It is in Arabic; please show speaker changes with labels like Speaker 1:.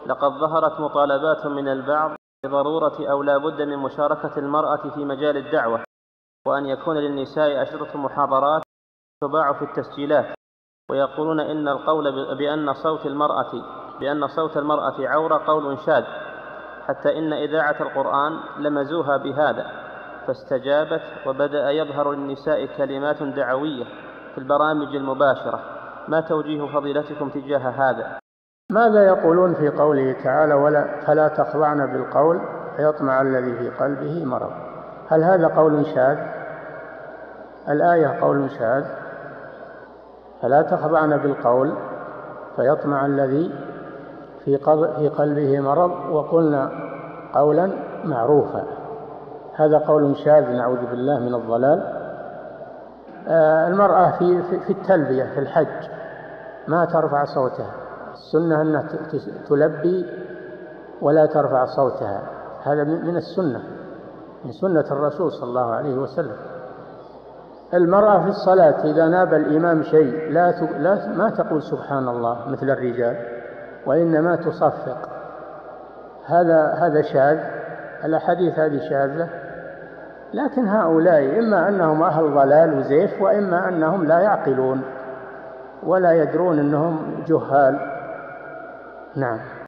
Speaker 1: لقد ظهرت مطالبات من البعض بضرورة أو لا بد من مشاركة المرأة في مجال الدعوة، وأن يكون للنساء أشرطة محاضرات تباع في التسجيلات، ويقولون إن القول بأن صوت المرأة عورة قول شاذ، حتى إن إذاعة القرآن لمزوها بهذا فاستجابت، وبدأ يظهر للنساء كلمات دعوية في البرامج المباشرة. ما توجيه فضيلتكم تجاه هذا؟
Speaker 2: ماذا يقولون في قوله تعالى فلا تخضعن بالقول فيطمع الذي في قلبه مرض؟ هل هذا قول شاذ؟ الآية قول شاذ، فلا تخضعن بالقول فيطمع الذي في قلبه مرض، وقلنا قولا معروفا. هذا قول شاذ، نعوذ بالله من الضلال. المرأة في التلبية في الحج ما ترفع صوتها، السنة أنها تلبي ولا ترفع صوتها، هذا من السنة، من سنة الرسول صلى الله عليه وسلم. المرأة في الصلاة إذا ناب الإمام شيء ما تقول سبحان الله مثل الرجال، وإنما تصفق. هذا شاذ، الأحاديث هذه شاذة. لكن هؤلاء إما أنهم أهل ضلال وزيف، وإما أنهم لا يعقلون ولا يدرون أنهم جهال. نعم.